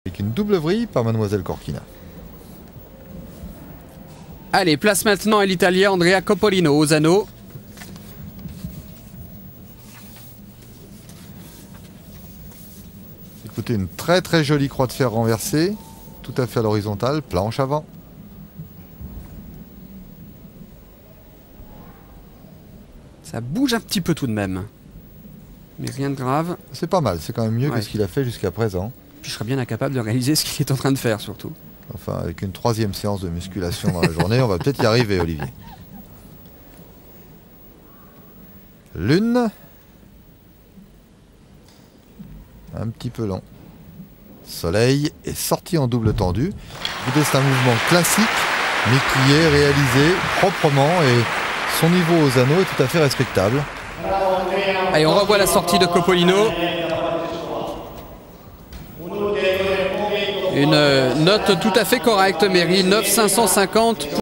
Avec une double vrille par Mademoiselle Corkina. Allez, place maintenant à l'Italien Andrea Coppolino aux anneaux. Écoutez, une très jolie croix de fer renversée, tout à fait à l'horizontale, planche avant. Ça bouge un petit peu tout de même. Mais rien de grave. C'est pas mal, c'est quand même mieux que ce qu'il a fait jusqu'à présent. Puis je serais bien incapable de réaliser ce qu'il est en train de faire surtout. Enfin, avec une 3e séance de musculation dans la journée, on va peut-être y arriver, Olivier. Lune. Un petit peu long. Soleil est sorti en double tendu. Écoutez, c'est un mouvement classique, mais qui est réalisé proprement et son niveau aux anneaux est tout à fait respectable. Allez, on revoit la sortie de Coppolino. Une note tout à fait correcte, Méry, 9,550.